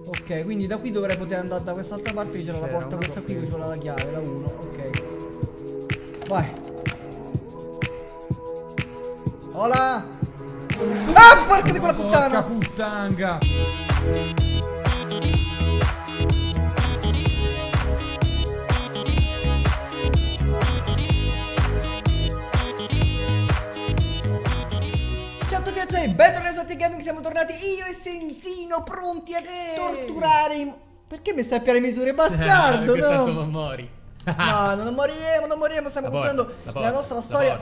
Ok, quindi da qui dovrei poter andare da quest'altra parte, che c'era la porta questa qui, che c'è la chiave, la 1. Ok. Vai. Hola. Ah, porca di quella puttana. Porca puttanga. Ciao a tutti ragazzi, bentornati su Gaming, siamo tornati io e Sensino pronti a torturare. Perché mi stai a piare misure, bastardo? Perché No, tanto non muori. no, non moriremo, non moriremo, stiamo continuando la nostra storia.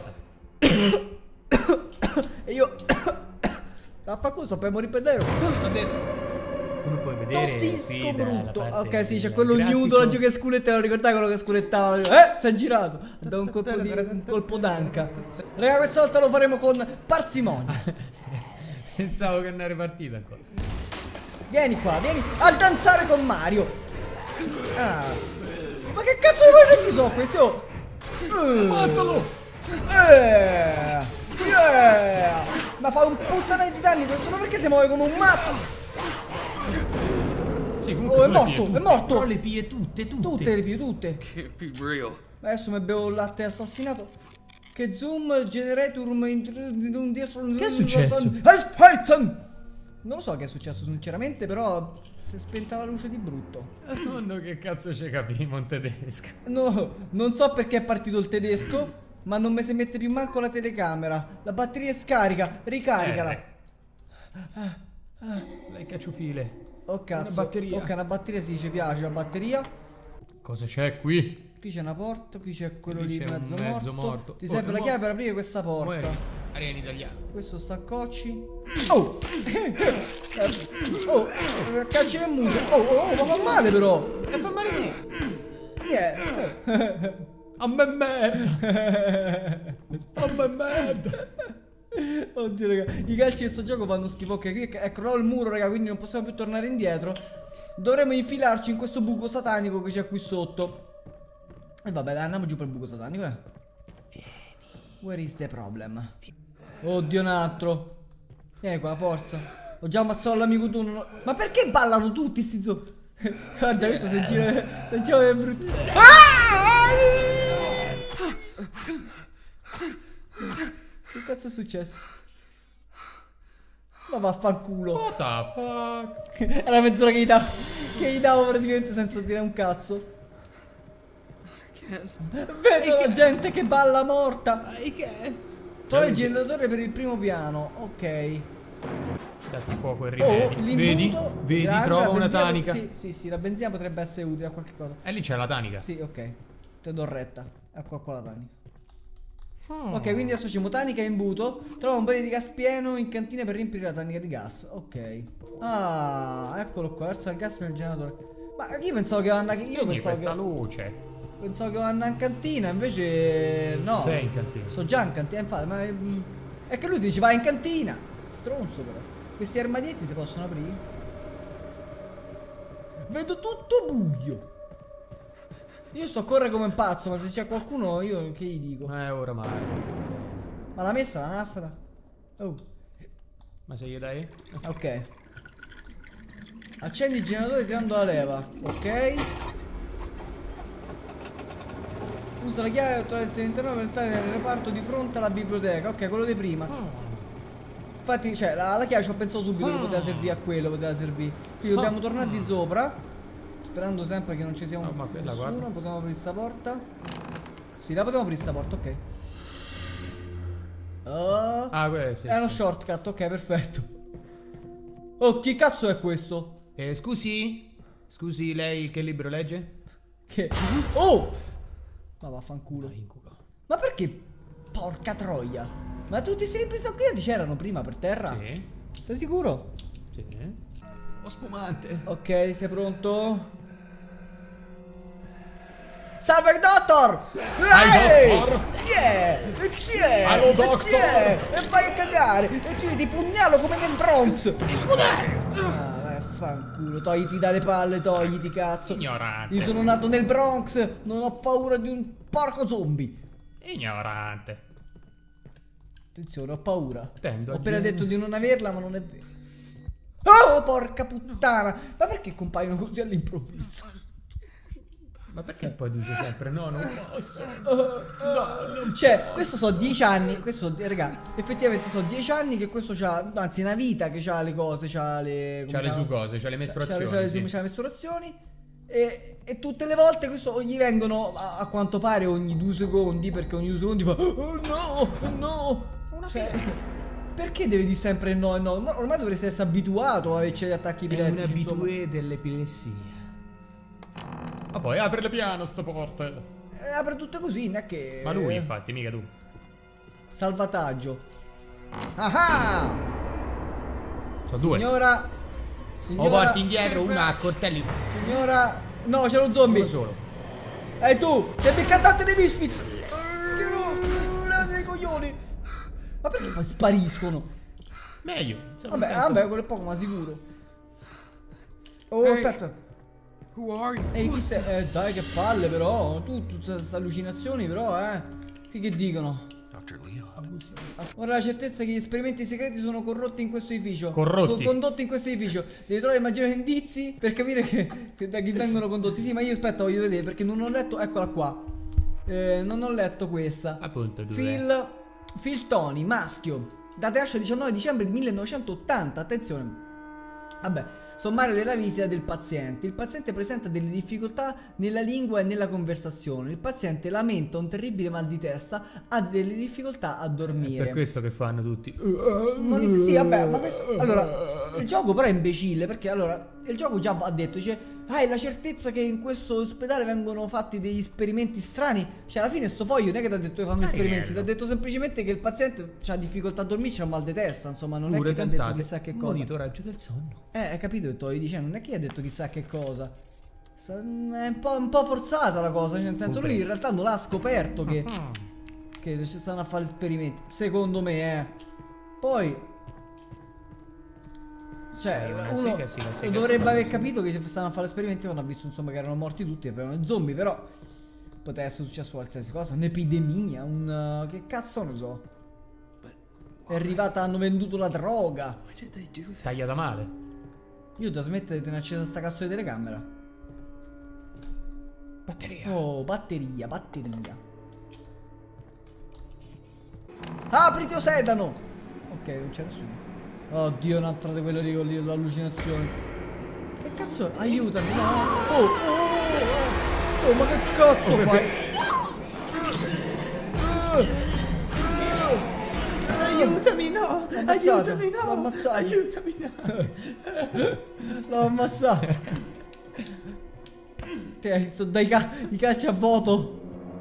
E io vaffanculo, sto per morire per davvero. Ho detto. Come puoi vedere, Tossisco qui brutto. Ok, sì, c'è del quello grafico. nudo laggiù che sculettava. Ricordai quello che sculettava? Si è girato. Da un colpo d'anca. Raga, questa volta lo faremo con parsimonia. Pensavo che ne eri partito ancora. Vieni qua, vieni a danzare con Mario. Ah. Ma che cazzo di progetti sono questi? Oh. Matalo! Yeah. Ma fa un puttanaio di danni questo, ma perché si muove come un matto? Sì, Oh, è morto, è morto. Però le pie tutte. Tutte le pie, tutte. Can't be real. Adesso mi bevo il latte assassinato. Che zoom generatorum in un dietro. Che è successo? Non lo so che è successo sinceramente, però si è spenta la luce di brutto. Nonno, che cazzo ci capimo in tedesco? No, non so perché è partito il tedesco, ma non mi si mette più manco la telecamera. La batteria è scarica, ricaricala. Lei cacciufile. Oh cazzo. Una batteria. Ok, una batteria sì, ci piace la batteria. Cosa c'è qui? Qui c'è una porta, qui c'è quello Lì lì c'è un mezzo mezzo morto. morto. Ti Oh, serve che la mo- chiave per aprire questa porta. Muori. Aria in italiano. Questo sta a cocci. Oh! Oh! Cacci nel muso. Oh, ma fa male però! E fa male sì. Yeah. A me merda. A me merda. Oddio raga, i calci di sto gioco fanno schifo. Ok, qui è crollato il muro raga, quindi non possiamo più tornare indietro. Dovremmo infilarci in questo buco satanico che c'è qui sotto. E vabbè dai, andiamo giù per il buco satanico. Vieni. Where is the problem? Oddio un altro. Vieni qua, forza. Ho già ammazzato l'amico tu. Ma perché ballano tutti sti Guarda, questo si gira è brutto. Che cazzo è successo? Ma vaffanculo. What the fuck? Era mezz'ora che gli davo praticamente senza dire un cazzo. Vedo la gente che balla morta. Trova il generatore per il primo piano. Ok. Datti fuoco e Oh, rimedi. l'imbuto. Vedi, Grande, trova la una benzina- tanica. Sì, la benzina potrebbe essere utile a qualche cosa. E lì c'è la tanica. Sì, ok. Te do retta. Ecco qua la tanica. Ok, quindi adesso c'è tanica e imbuto. Trova un barile di gas pieno in cantina per riempire la tanica di gas. Ok. Ah, eccolo qua. Versa il gas nel generatore. Ma io pensavo che andava. Io Quindi pensavo questa che. luce. Pensavo che andava in cantina, invece. No. Sei in cantina. Sto già in cantina, infatti. Ma è che lui ti dice vai in cantina. Stronzo però. Questi armadietti si possono aprire? Vedo tutto buio. Io sto a correre come un pazzo, ma se c'è qualcuno io che gli dico? Oramai. Ma l'ha messa la nafta? Oh, Ma se gli dai? ok. Accendi il generatore tirando la leva. Ok. Usa la chiave autorizzazione all'interno per entrare nel reparto di fronte alla biblioteca. Ok, quello di prima. Infatti, cioè, la chiave ci ho pensato subito che poteva servire a quello, poteva servire. Quindi dobbiamo tornare di sopra. Sperando sempre che non ci sia un ma quella, nessuno. guarda. Possiamo aprire sta porta. Sì, la possiamo aprire sta porta, ok. Ah, questo. È uno shortcut, ok, perfetto. Oh, chi cazzo è questo? Scusi? Scusi, lei che libro legge? Che? Oh! Ma vaffanculo. In culo. Ma perché? Porca troia. Ma tutti sti libri qui c'erano prima per terra? Sì. Sei sicuro? Sì. Ho spumante. Ok, sei pronto? Salve Doctor! Doctor! Yeah! Allo, Doctor! E vai a cagare! E ti pugnalo come nel Bronx! Ti scudare! Ah, vaffanculo, togliti dalle palle, togliti cazzo! Ignorante. Io sono nato nel Bronx, non ho paura di un porco zombie! Ignorante. Attenzione, ho paura. Tendo Ho a appena gen- detto di non averla, ma non è vero. Oh, porca puttana! Ma perché compaiono così all'improvviso? Ma perché poi dice sempre no, non posso? Cioè, questo so 10 anni. Questo, raga, effettivamente so 10 anni che questo c'ha. Anzi, una vita che c'ha le cose, c'ha le. C'ha le sue cose, c'ha le mestruazioni. C'ha le mestruazioni. E tutte le volte questo gli vengono a quanto pare ogni 2 secondi. Perché ogni 2 secondi fa oh no, no. Cioè, perché deve dire sempre no e no? Ma ormai dovreste essere abituato a averci gli attacchi È un epilettici. abitué dell'epilessia. Ma poi aprile piano sta porta. Apre tutte così, non è che. Ma lui infatti, mica tu. Salvataggio. Ah! Sono due. Signora. O porti indietro una a coltelli. Signora. No, c'è lo zombie. Uno solo. Ehi tu, sei il cantante dei Misfits. Dei coglioni. Ma perché poi spariscono? Meglio. Vabbè, quello è poco ma sicuro. Oh, Ehi. aspetta. Who are you? Ehi, chi sei? Dai, che palle però. Tu queste allucinazioni però, che dicono? Dr. Leon. Ora la certezza che gli esperimenti segreti sono corrotti in questo edificio. Corrotti? Condotti in questo edificio. Devi trovare maggiori indizi per capire che da chi vengono condotti. Sì, ma io aspetta, voglio vedere perché non ho letto. Eccola qua. Non ho letto questa. Appunto, due. Phil Tony, maschio. Data nascita 19 dicembre 1980. Attenzione. Vabbè, sommario della visita del paziente. Il paziente presenta delle difficoltà nella lingua e nella conversazione. Il paziente lamenta un terribile mal di testa, ha delle difficoltà a È dormire. per questo che fanno tutti. Sì, vabbè, ma questo. Allora, il gioco però è imbecille perché allora il gioco già ha detto, dice, hai la certezza che in questo ospedale vengono fatti degli esperimenti strani. Cioè, alla fine sto foglio non è che ti ha detto che fanno esperimenti, ti ha detto semplicemente che il paziente ha difficoltà a dormire, c'ha mal di testa, insomma, non è che ti ha detto chissà che cosa. Monitoraggio del sonno. Hai capito che ti dice, non è che gli ha detto chissà che cosa. È un po' forzata la cosa, nel senso lui in realtà non l'ha scoperto che ci stanno a fare esperimenti, secondo me, Poi cioè, Sì, una uno sega sì, la sega dovrebbe sì, aver sì. capito che stanno a fare esperimenti quando ha visto insomma che erano morti tutti e avevano zombie, però poteva essere successo qualsiasi cosa, un'epidemia, che cazzo ne so. È arrivata, hanno venduto la droga. Why did they do that? Tagliata male. Io da smettere di tenere accesa sta cazzo di telecamera. Batteria. Oh, batteria. Apriti o sedano! Ok, non c'è nessuno. Oddio, un'altra di quelle lì con l'allucinazione. Che cazzo? Aiutami, no! Oh, ma che cazzo fai? Aiutami, no! Aiutami, no! L'ho ammazzato. Aiutami, no! L'ho ammazzato. Te hai visto dai i calci a vuoto.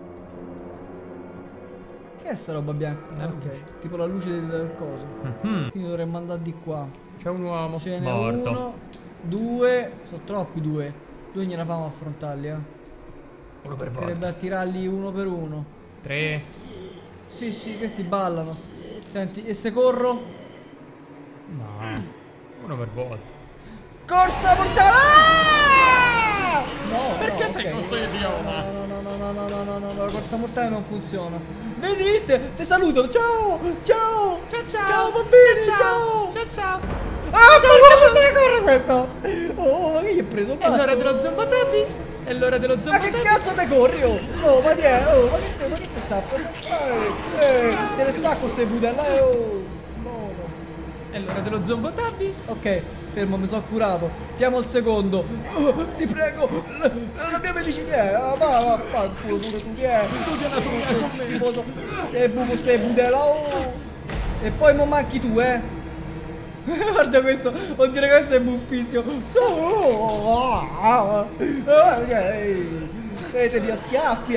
Che è sta roba bianca? Ok, tipo la luce del coso. Quindi dovremmo andare di qua. C'è un uomo Ce n'è morto. uno, due, sono troppi due. Due gliela famo affrontarli, Uno per volta. Sarebbe attirarli uno per uno. 3. Sì, questi ballano. Senti, e se corro? No. Uno per volta. Corsa mortale! No, Perché no, sei ok. così idiota? No, la corsa mortale non funziona. Venite, ti saluto. Ciao, ciao bambini, ciao. Ah, porca corre questo. Oh, ma che gli è preso? È l'ora dello Zombotabis. È l'ora dello Ma che Zombotabis. cazzo te corri, oh? Oh, ma ti è? Oh, ma che te sta? Te ne stacco ste budelle, oh. No. È l'ora dello Zombotabis. Ok, fermo, mi sono curato. Chiamo il secondo. Oh, ti prego. La mia medicina è. Va, culo pure tu chi è? Studia anatomia con me. Schifoso. E buco ste budelle, oh. E poi mo manchi tu, Guarda questo, oddio raga, questo è buffissimo. Vedete via schiaffi.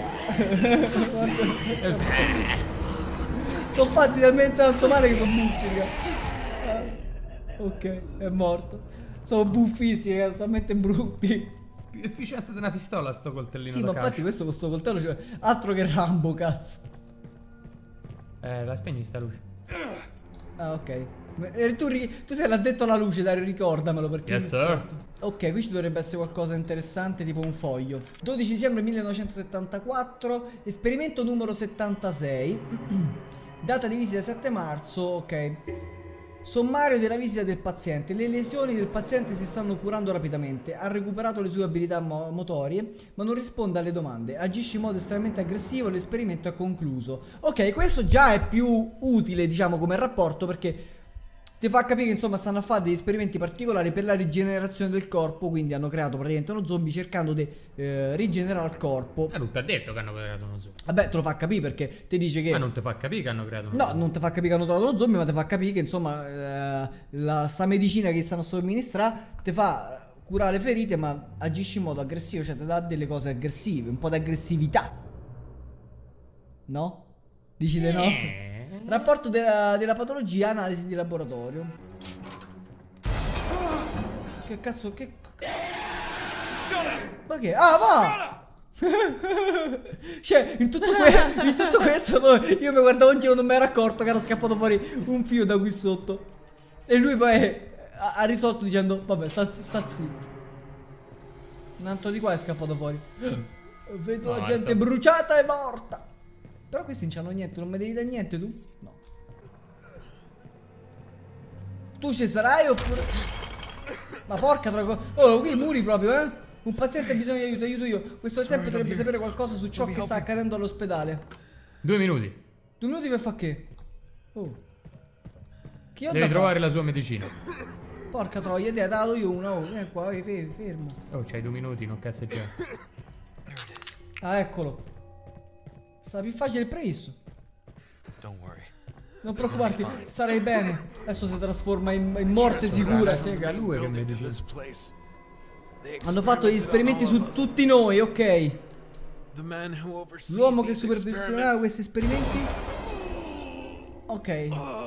Sono fatti talmente tanto male che sono buffi, raga. Ok, è morto. Sono buffissimi, raga, sono talmente brutti. Più efficiente di una pistola sto coltellino Sì, da ma infatti calcio. questo con sto coltello cioè, altro che Rambo, cazzo. La spegni sta luce. Ah, ok. Tu sei l'addetto alla luce, Dario, ricordamelo perché. Yes, sir. Ok, qui ci dovrebbe essere qualcosa di interessante, tipo un foglio. 12 dicembre 1974, esperimento numero 76. Data di visita 7 marzo, ok. Sommario della visita del paziente. Le lesioni del paziente si stanno curando rapidamente. Ha recuperato le sue abilità motorie, ma non risponde alle domande. Agisce in modo estremamente aggressivo. L'esperimento è concluso. Ok, questo già è più utile, diciamo, come rapporto, perché ti fa capire che insomma stanno a fare degli esperimenti particolari per la rigenerazione del corpo. Quindi hanno creato praticamente uno zombie cercando di rigenerare il corpo. Non ti ha detto che hanno creato uno zombie. Vabbè, te lo fa capire perché ti dice che... Ma non ti fa capire che hanno creato uno No, zombie. non ti fa capire che hanno trovato uno zombie, ma ti fa capire che insomma sta medicina che stanno a somministrare ti fa curare le ferite, ma agisce in modo aggressivo, cioè ti dà delle cose aggressive, un po' di aggressività. No? Dici di no? Rapporto della patologia, analisi di laboratorio. Che cazzo, che... Ma che? Ah, va! Cioè, in tutto questo io mi guardavo in giro, non mi ero accorto che era scappato fuori un filo da qui sotto. E lui poi ha risolto dicendo, vabbè, sta zitto. Un altro di qua è scappato fuori. Vedo la gente bruciata e morta. Però questi non c'hanno niente, non mi devi dare niente tu? No. Tu ci sarai oppure... Ma porca troia. Oh, qui i muri proprio, eh? Un paziente ha bisogno di aiuto, aiuto io. Questo paziente dovrebbe sapere qualcosa su ciò che sta accadendo all'ospedale. 2 minuti. 2 minuti per far che? Oh. Che ho Devi da trovare fare? la sua medicina. Porca troia, ti ho dato io una. Oh, vieni qua, fermo. Oh, c'hai 2 minuti, non cazzeggiare. Ah, eccolo. Sta più facile il previsto. Don't worry. Non preoccuparti, starai bene. Adesso si trasforma in morte sicura. Sega lui che mi dice. This place. Hanno fatto gli esperimenti su tutti noi, ok. The man who oversees L'uomo che these supervisionava experiments. questi esperimenti. Ok.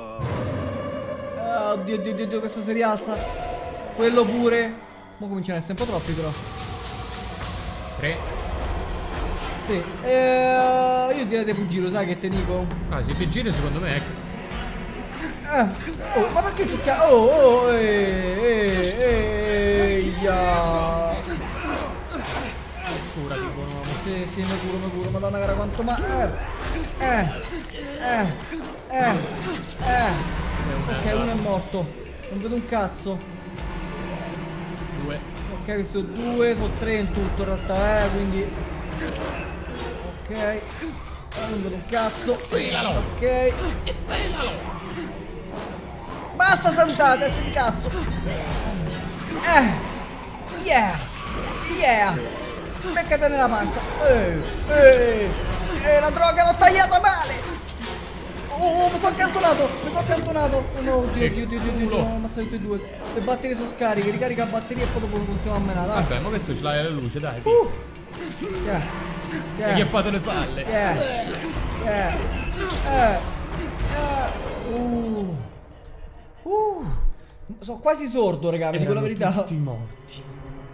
Oddio, oddio, oddio, questo si rialza. Quello pure. Mo cominciano a essere un po' troppi però. 3. Sì. Io direi di fuggire, sai che te dico? Ah, se ti giri secondo me, ecco. Oh, ma perché ci chiama? Oh, ya. Curati, buon uomo. Sì, mi curo, madonna cara quanto ma... Ok, uno è morto. Non vedo un cazzo. 2. Ok, questo 2, sono 3 in tutto in realtà, quindi... Ok. Non vedo un cazzo. Ok. Basta salutare, testa di cazzo. Yeah. Beccate nella panza. La droga l'ho tagliata male. Oh, mi sono accantonato. Oh no, oddio, no, ho ammazzato tutti e due. Le batterie sono scariche, ricarica la batteria e poi dopo continuiamo a menare. Dai. Vabbè, ma questo ce l'hai alla luce, dai. Yeah. Gli ha fatto le palle. Sono quasi sordo, raga, vi dico la verità. Tutti morti.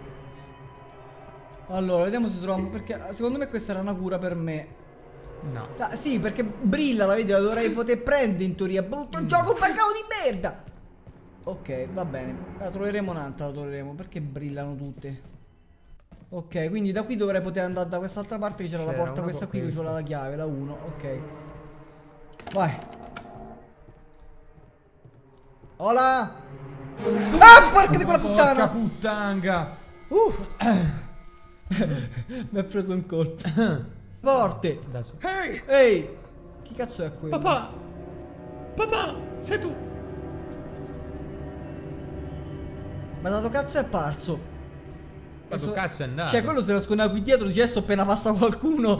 Allora, vediamo se troviamo. Perché secondo me questa era una cura per me. No. Sì, perché brilla, la vedi, la dovrei poter prendere in teoria. Brutto gioco pagato di merda. Ok, va bene. La troveremo un'altra, perché brillano tutte. Ok, quindi da qui dovrei poter andare da quest'altra parte che c'era la porta, questa qui che c'è la chiave, la 1, ok. Vai. Hola. Ah, porca di quella puttana. Porca puttanga. Mi ha preso un colpo. Forte. Adesso. Ehi. Chi cazzo è quello? Papà, sei tu. Ma dato cazzo è apparso? Ma che cazzo è andato? Cioè, quello si nascondeva qui dietro, dice adesso appena passa qualcuno.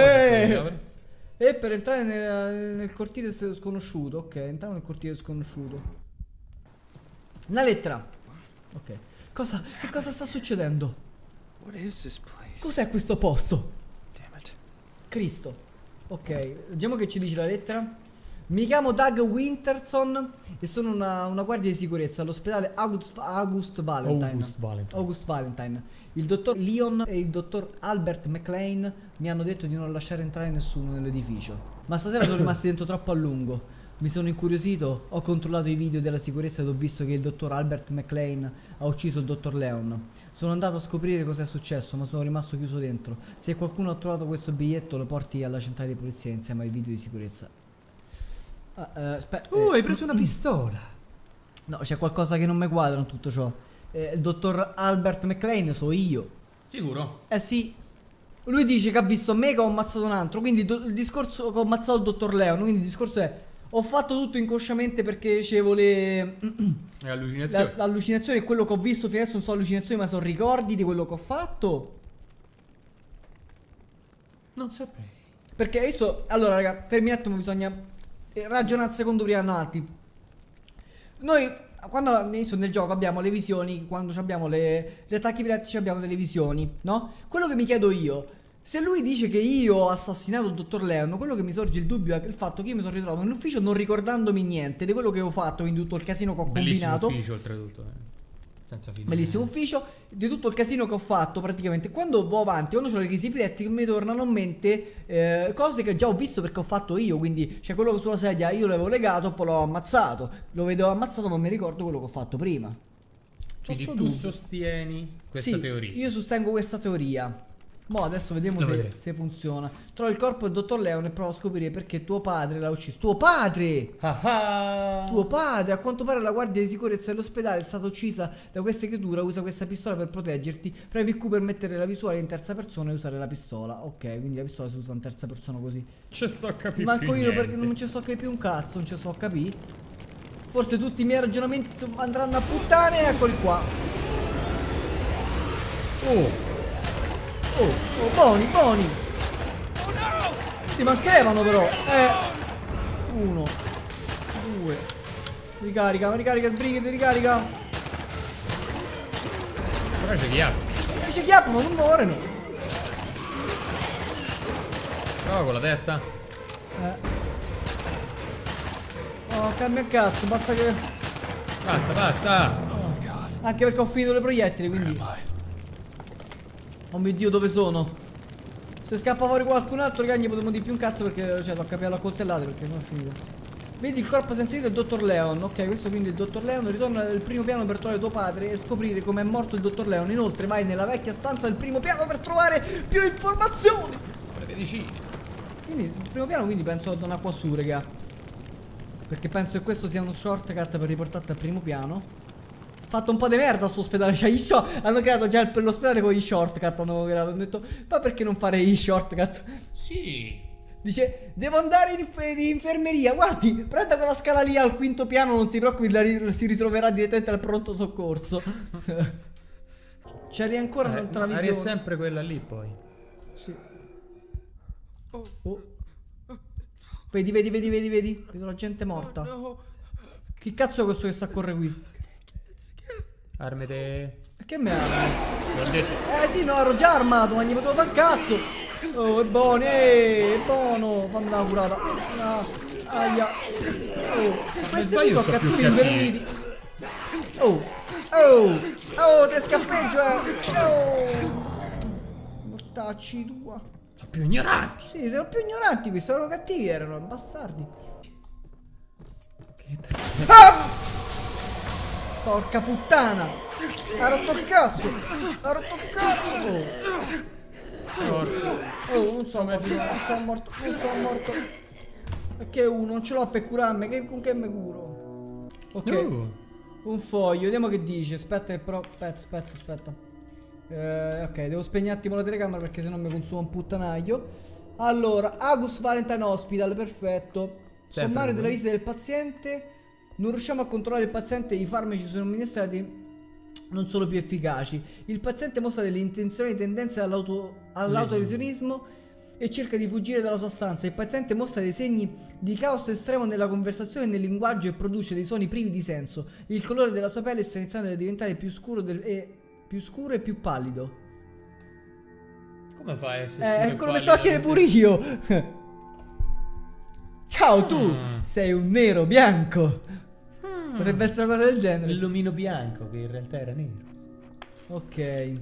E per entrare nel cortile sconosciuto. Ok, entriamo nel cortile sconosciuto. Una lettera. Ok. Che cosa sta succedendo? What is this place? Cos'è questo posto? Damn it. Cristo. Ok, leggiamo che ci dice la lettera. Mi chiamo Doug Winterson e sono una guardia di sicurezza all'ospedale August Valentine. Il dottor Leon e il dottor Albert McLean mi hanno detto di non lasciare entrare nessuno nell'edificio. Ma stasera sono rimasti dentro troppo a lungo. Mi sono incuriosito, ho controllato i video della sicurezza ed ho visto che il dottor Albert McLean ha ucciso il dottor Leon. Sono andato a scoprire cosa è successo, ma sono rimasto chiuso dentro. Se qualcuno ha trovato questo biglietto lo porti alla centrale di polizia insieme ai video di sicurezza. Hai preso una pistola. No, c'è qualcosa che non mi quadra in tutto ciò. Il dottor Albert McLean so io. Sicuro? Eh sì. Lui dice che ha visto me che ho ammazzato un altro. Quindi il discorso che ho ammazzato il dottor Leon. Quindi il discorso è: ho fatto tutto inconsciamente perché ricevo le Allucinazioni. l'allucinazione e quello che ho visto fino adesso non sono allucinazioni ma sono ricordi di quello che ho fatto. Non saprei. Perché adesso, allora raga, fermi un attimo, bisogna ragionare un secondo prima di andare avanti. Noi, quando all'inizio nel gioco abbiamo le visioni, quando abbiamo gli attacchi epilettici abbiamo delle visioni, no? Quello che mi chiedo io, se lui dice che io ho assassinato il dottor Leon, quello che mi sorge il dubbio è il fatto che io mi sono ritrovato nell'ufficio non ricordandomi niente di quello che ho fatto, quindi tutto il casino che ho Bellissimo combinato. ufficio oltretutto. Senza fine. Bellissimo ufficio, di tutto il casino che ho fatto praticamente. Quando vado avanti, quando ho le crisi epilettiche mi tornano in mente cose che già ho visto perché ho fatto io. Quindi c'è quello che sulla sedia io l'avevo legato, poi l'ho ammazzato. Lo vedevo ammazzato ma mi ricordo quello che ho fatto prima. Quindi sto tu dubbio. sostieni questa Sì, teoria. io sostengo questa teoria. Mo' adesso vediamo Lo se, vedremo. se funziona. Trovo il corpo del dottor Leon e provo a scoprire perché tuo padre l'ha ucciso. Tuo padre! Ah ah. Tuo padre, a quanto pare la guardia di sicurezza dell'ospedale è stata uccisa da questa creatura, usa questa pistola per proteggerti. Premi Q per mettere la visuale in terza persona e usare la pistola. Ok, quindi la pistola si usa in terza persona così. Ci sto a capire. Manco io perché non ci so capire più un cazzo, non ci so capire. Forse tutti i miei ragionamenti andranno a puttane, eccoli qua. Oh, buoni. Si manchevano però. Uno, due. Ricarica, sbrigati, ricarica. Però c'è chi ha. Dice chiappa, ma non muoiono. Prova con la testa. Oh, cambia il cazzo, basta che. Basta. Anche perché ho finito le proiettili, quindi. Oh mio Dio, dove sono? Se scappa fuori qualcun altro, raga, gli potremmo di più un cazzo perché, cioè, l'ho capito a coltellate perché non è finito. Vedi il corpo senza vita del dottor Leon. Ok, questo quindi è il dottor Leon. Ritorna nel primo piano per trovare tuo padre e scoprire come è morto il dottor Leon. Inoltre vai nella vecchia stanza del primo piano per trovare più informazioni. Le medicine. Quindi il primo piano quindi penso da qua su, raga. Perché penso che questo sia uno shortcut per riportarti al primo piano. Fatto un po' di merda sto ospedale, cioè hanno creato già l'ospedale con gli shortcut, hanno creato, hanno detto ma perché non fare i shortcut? Sì. Dice devo andare in infermeria, guardi, prenda quella scala lì al quinto piano, non si preoccupi, si ritroverà direttamente al pronto soccorso. C'eri ancora un'altra Ari è visione. sempre quella lì poi. Sì. Oh. Vedi, vedo la gente morta. Che cazzo è questo che sta a correre qui? Armete. Che me armi? L'ho detto. Sì, no, ero già armato, ma gli potevo far cazzo. Oh, è buono, è buono. Fammi una curata. No, aia. Oh, questi qui sono so più cattivi cattivi. inveleniti. Te scappeggio, mortacci tua. Sono più ignoranti. Sì, sono più ignoranti questi, erano cattivi, erano bastardi. Che testa. Ah! Porca puttana! Ha rotto il cazzo! Oh, non sono morto. Perché uno? Non ce l'ho per curarmi, con che me curo? Ok. Un foglio, vediamo che dice. Aspetta che però. Aspetta. Ok, devo spegnere un attimo la telecamera perché sennò mi consuma un puttanaio. Allora, August Valentine Hospital, perfetto. Sommario della visita del paziente. Non riusciamo a controllare il paziente, i farmaci somministrati non sono più efficaci. Il paziente mostra delle intenzionali tendenze all'autolesionismo e cerca di fuggire dalla sua stanza. Il paziente mostra dei segni di caos estremo nella conversazione e nel linguaggio e produce dei suoni privi di senso. Il colore della sua pelle sta iniziando a diventare più scuro e più pallido. Come fai a essere quello che stavo a chiedere pure io. Ciao tu, sei un nero bianco. Potrebbe essere una cosa del genere. Il lumino bianco che in realtà era nero. Ok.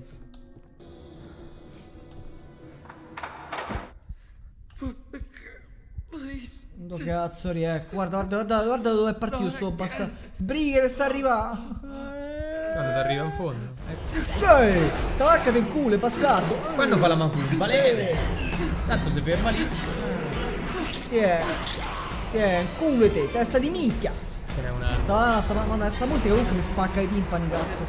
Dove cazzo riecco? Guarda dove è partito sto bastardo. Sbrighe che sta arrivando. Quando ti arriva in fondo. Taccate in culo, bastardo. Quando fa la macumba, leve. Tanto si ferma lì. Che è? Culo te, testa di minchia. Ce n'è una. Sta musica comunque mi spacca i timpani, cazzo.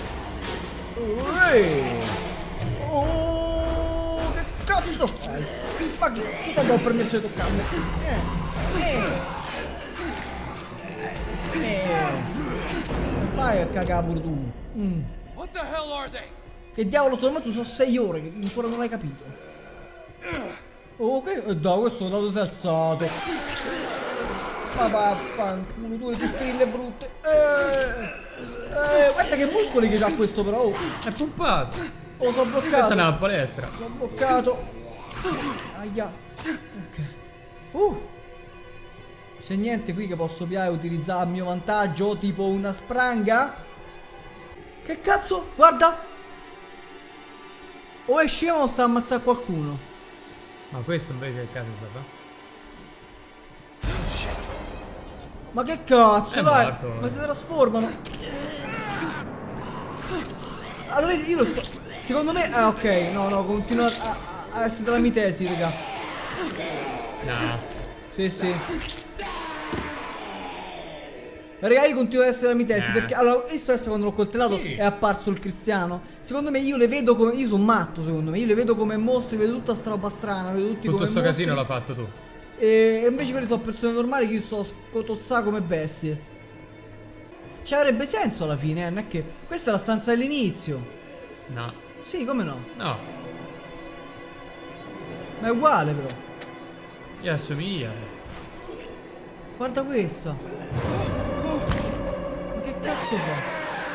Oh, che cazzo fai? Ma chi ti ha dato permesso di toccarmi? Vai a cagare pure tu. What the hell are they? Che diavolo sono? Ma tu sono 6 ore che ancora non l'hai capito. Ok, dai, questo dato si è alzato. Ma vaffanculo, tu le pistille brutte. Guarda che muscoli che c'ha questo però. Oh, È pompato. oh sono bloccato. Questa è una palestra. Sono bloccato. Aia. Ok. C'è niente qui che posso piare e utilizzare a mio vantaggio? Tipo una spranga? Che cazzo? Guarda. O è scemo o sta a ammazzare qualcuno. Ma questo invece che cazzo sta fa? Ma che cazzo, È dai. morto. Ma si trasformano. Allora io lo sto. Secondo me. Ah ok, no, continua a essere della mitesi, raga. No. Sì. Raga, io continuo ad essere la mitesi perché allora io stesso quando l'ho coltellato Sì. è apparso il cristiano. Secondo me io le vedo come. Io sono matto, secondo me. Io le vedo come mostri, vedo tutta sta roba strana, vedo tutti Tutto come sto mostri. casino l'ha fatto tu. E invece quelle sono persone normali che io sto scotozzare come bestie. Cioè avrebbe senso alla fine, non è che. Questa è la stanza dell'inizio. No. Sì, come no? No. Ma è uguale però. Gli assomiglia. Guarda questa. Ma che cazzo fa?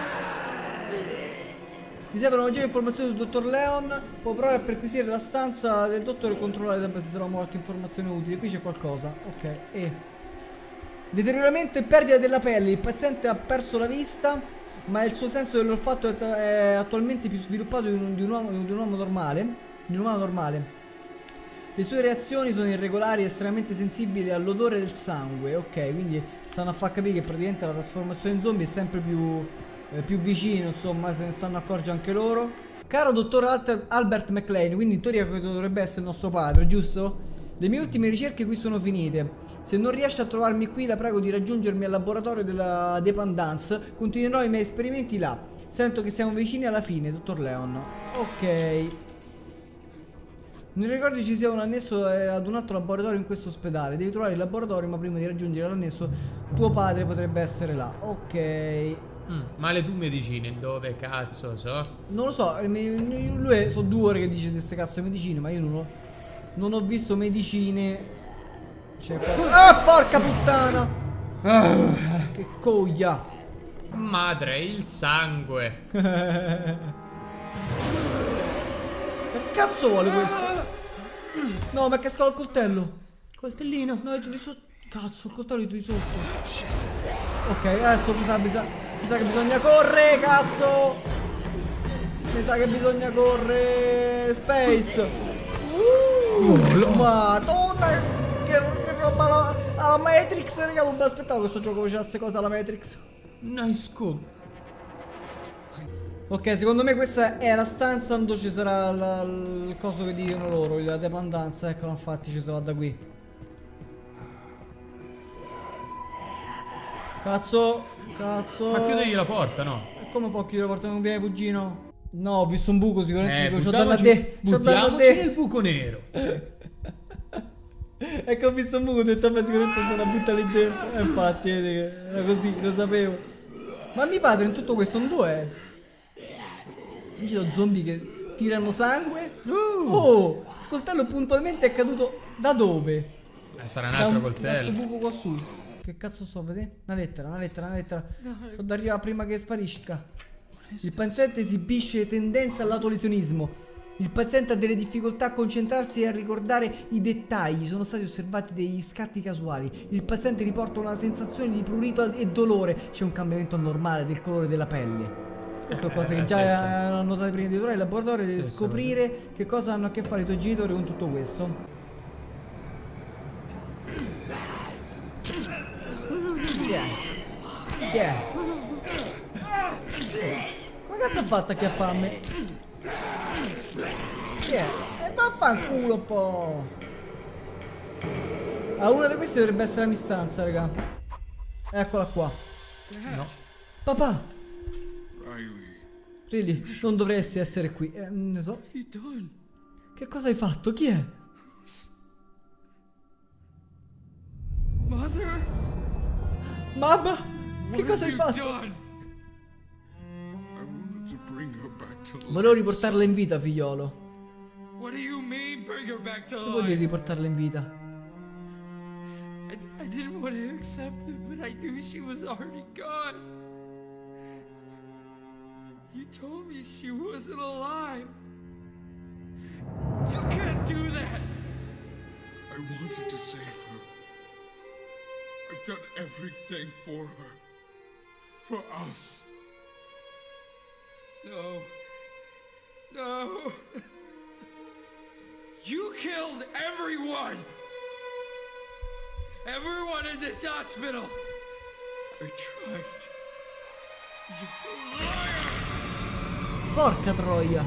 Ti servono maggiori informazioni sul dottor Leon. Può provare a perquisire la stanza del dottore e controllare sempre se trovano qualche informazione utile. Qui c'è qualcosa. Ok. Deterioramento e perdita della pelle. Il paziente ha perso la vista, ma il suo senso dell'olfatto è attualmente più sviluppato di un uomo normale. Di un umano normale. Le sue reazioni sono irregolari e estremamente sensibili all'odore del sangue. Ok, quindi stanno a far capire che praticamente la trasformazione in zombie è sempre più vicino, insomma, se ne stanno accorgendo anche loro. Caro dottor Albert McLean, quindi in teoria questo dovrebbe essere il nostro padre, giusto? Le mie ultime ricerche qui sono finite. Se non riesce a trovarmi qui, la prego di raggiungermi al laboratorio della Dependance. Continuerò i miei esperimenti là. Sento che siamo vicini alla fine, dottor Leon. Ok. Non ricordi ci sia un annesso ad un altro laboratorio in questo ospedale. Devi trovare il laboratorio, ma prima di raggiungere l'annesso tuo padre potrebbe essere là. Ok. Ma le tue medicine dove cazzo so? Non lo so, lui sono 2 ore che dice di queste cazzo di medicine, ma io non ho visto medicine. Ah, porca puttana! Che coglia! Madre, il sangue. Che cazzo vuole questo? No, mi è cascato il coltello. Coltellino. No, è di sotto. Cazzo, il coltello è di sotto. Ok, adesso mi sa che bisogna correre, cazzo. Mi sa che bisogna correre. Space. Madonna, che roba alla Matrix, raga, non mi aspettavo questo gioco facesse queste cose alla Matrix. Nice scope. Ok, secondo me questa è la stanza dove ci sarà il coso che dicono loro, la dependenza, ecco, infatti ci sarà da qui. Cazzo. Ma chiudegli la porta, no? E come può chiudere la porta? Non viene cugino? No, ho visto un buco sicuramente. Buttiamoci nel buco nero. Ecco, ho visto un buco, ho detto ma sicuramente me la butta lì dentro. Infatti, vedi che era così, lo sapevo. Ma mio padre in tutto questo non dov'è? Ci sono zombie che tirano sangue. Oh, il coltello puntualmente è caduto da dove? Sarà un altro coltello. Questo buco qua su. Che cazzo sto a vedere? Una lettera. Sto da arrivare prima che sparisca. Il paziente esibisce tendenza al lato lesionismo. Il paziente ha delle difficoltà a concentrarsi e a ricordare i dettagli. Sono stati osservati degli scatti casuali. Il paziente riporta una sensazione di prurito e dolore. C'è un cambiamento anormale del colore della pelle. Queste sono cose che già hanno notato prima di trovare il laboratorio. Devi scoprire che cosa hanno a che fare i tuoi genitori con tutto questo. Come cazzo ha fatto a chiapparmi? E vaffanculo un po'. Ah, una di queste dovrebbe essere la mia stanza, raga. Eccola qua. No. Papà. Riley, Really, non dovresti essere qui. Non ne so. what have you done? Che cosa hai fatto? Chi è? Mother? Mamma? Che What cosa hai have you fatto? done? I wanted to bring her back to life. Volevo riportarla in vita, figliolo. What do you mean, bring her back to Che vuol dire life? riportarla in vita? I didn't want to accept it, but I knew she was already gone. You told me she wasn't alive. You can't do that. I wanted to save her. I've done everything for her. For us. No. No. You killed everyone! Everyone in this hospital! I tried. You liar! Porca troia.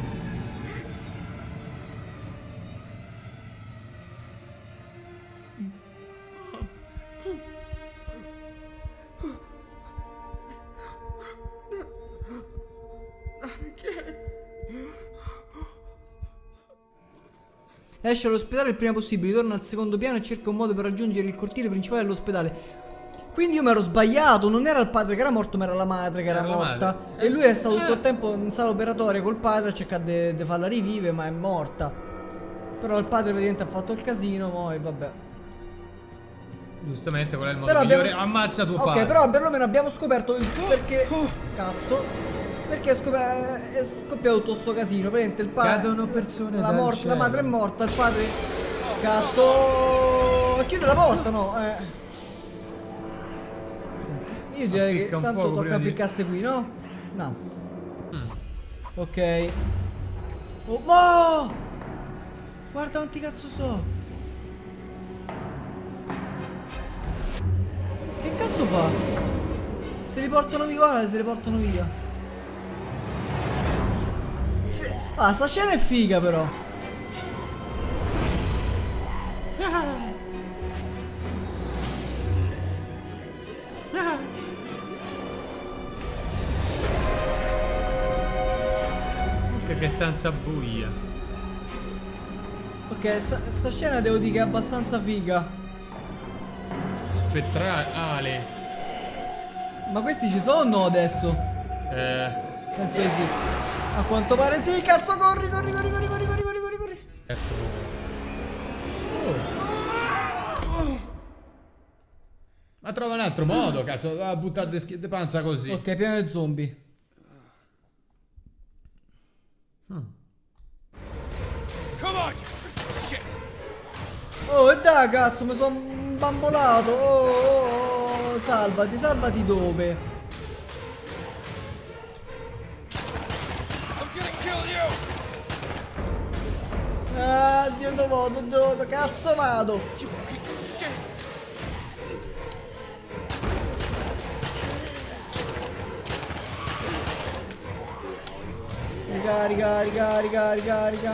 Esce dall'ospedale il prima possibile, torna al secondo piano e cerca un modo per raggiungere il cortile principale dell'ospedale. Quindi io mi ero sbagliato, non era il padre che era morto, ma era la madre che era Era la morta. madre. E lui è stato tutto il tempo in sala operatoria col padre a cercare di farla rivivere, ma è morta. Però il padre praticamente ha fatto il casino, mo e vabbè. Giustamente qual è il modo Però migliore? abbiamo- Ammazza tuo Ok, padre. però perlomeno abbiamo scoperto il perché. Cazzo. Perché è scoppiato tutto sto casino. Praticamente il padre. Cadono persone la, dal cielo. la madre è morta, il padre. Cazzo. Chiude la porta, no? Io direi che Appicca un tanto poco tocca prima di- appiccasse qui, no? No. Ok. Oh, no! Guarda quanti cazzo so. Che cazzo fa? Se li portano via, guarda, se li portano via. Ah, sta scena è figa però. Che stanza buia. Ok, sta scena devo dire che è abbastanza figa. Spettrale. Ma questi ci sono o no adesso? Penso di sì. A quanto pare sì, cazzo, corri, corri, corri, corri, corri, corri, corri, corri, corri. Cazzo. Ma trova un altro modo, cazzo. Va a buttare de panza così. Ok, pieno di zombie. Come on, you shit! Oh, e dai, cazzo, mi sono bambolato. Oh, salvati, salvati dove? I'm gonna kill you! Ah, Dio, dove cazzo vado? You piece of shit! Ricarica, ricarica, ricarica.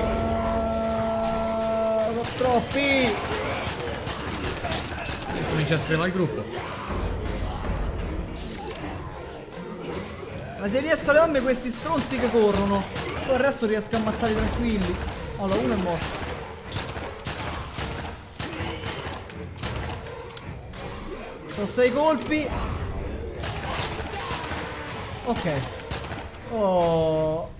Sono troppi. Comincia a scremare il gruppo. Ma se riesco a levarmi questi stronzi che corrono, poi il resto riesco a ammazzarli tranquilli. Allora, uno è morto. Sono 6 colpi. Ok. Oh.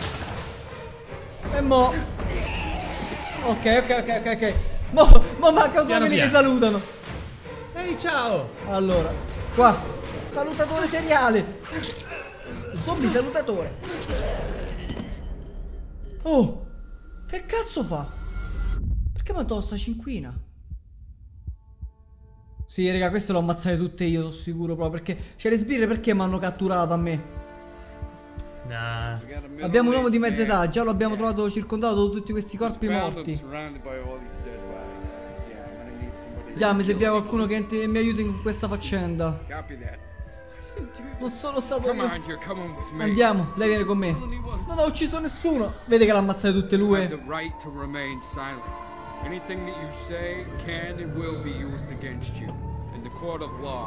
E mo. Ok, ok, ok, ok, ok. Mo manca solo Piano quelli che piano. salutano. Ehi, ciao! Allora, qua. Salutatore seriale. Zombie salutatore. Oh, che cazzo fa? Perché mi ha tolto sta cinquina? Sì, raga, queste l'ho ammazzate tutte io, sono sicuro proprio. Perché c'è le sbirre, perché mi hanno catturato a me? Nah. Abbiamo un uomo di mezza età, già lo abbiamo trovato circondato da tutti questi corpi morti. Già, mi serviva qualcuno che mi aiuti in questa faccenda. Copy that. Non sono stato Come io. on, you're coming with me. Andiamo, lei viene con me. Non ho ucciso nessuno. Vede che l'ha ammazzate tutte You have lui. the right to remain silent. Anything that you say can and will be used against you. And the court of law.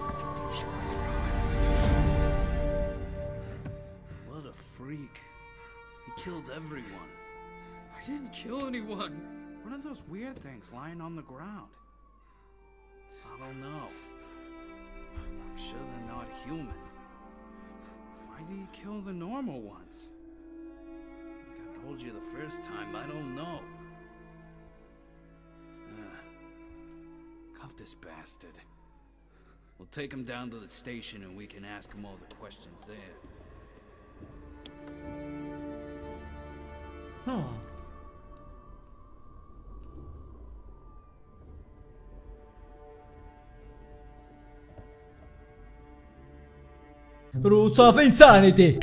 What a freak. He killed everyone. I didn't kill anyone. What are those weird things lying on the ground? I don't know. I'm sure they're not human. Why did he kill the normal ones? Like I told you the first time, I don't know. Cuff this bastard. We'll take him down to the station and we can ask him all the questions there. Rules of Insanity.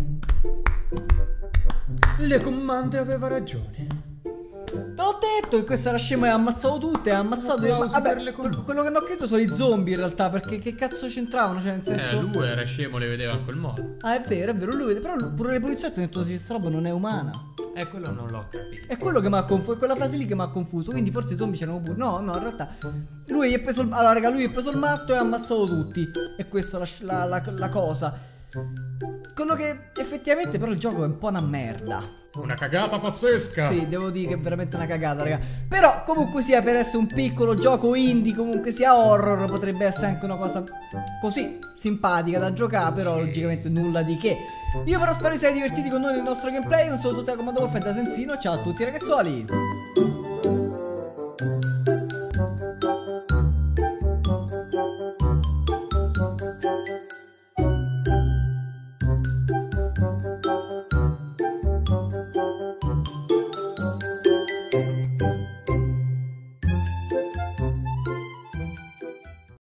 Le comande aveva ragione. Te l'ho detto che questa era scema e ha ammazzato tutte. Ha ammazzato. Applausi Vabbè, per le comande. quello che non ho capito sono i zombie in realtà. Perché che cazzo c'entravano? Cioè, nel senso. Lui era scemo, le vedeva in quel modo. Ah, è vero, lui. Però pure le poliziotte hanno detto che questa roba non è umana. Quello non l'ho capito. È quello che mi ha confuso. È quella frase lì che mi ha confuso. Quindi forse i zombie c'erano pure. No, in realtà. Lui gli ha preso allora, raga, lui ha preso il matto e ha ammazzato tutti. E questa è la cosa. Quello che effettivamente però il gioco è un po' una merda. Una cagata pazzesca. Sì, devo dire che è veramente una cagata, raga. Però comunque sia, per essere un piccolo gioco indie, comunque sia horror, potrebbe essere anche una cosa così simpatica da giocare. Però logicamente nulla di che. Io però spero che siate divertiti con noi nel nostro gameplay. Un saluto da Comando Goff e da Sensino. Ciao a tutti ragazzuoli.